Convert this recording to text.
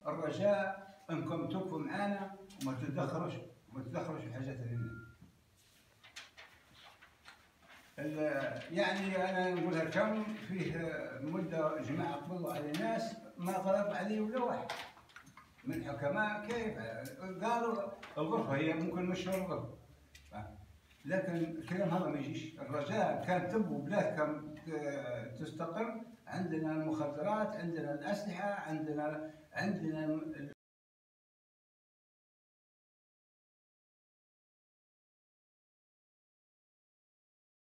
الرجاء انكم تقفوا معنا وما تتدخلوش في الحاجات هذه. يعني انا نقولها كم فيه مده جماعه قبضوا على ناس ما غلب عليه ولا واحد من الحكماء. كيف قالوا الغرفه هي ممكن مشوا الغرفه، لكن الكلام هذا ما يجيش. الرجاء كان تبوا بلادكم تستقر، عندنا المخدرات، عندنا الاسلحه، عندنا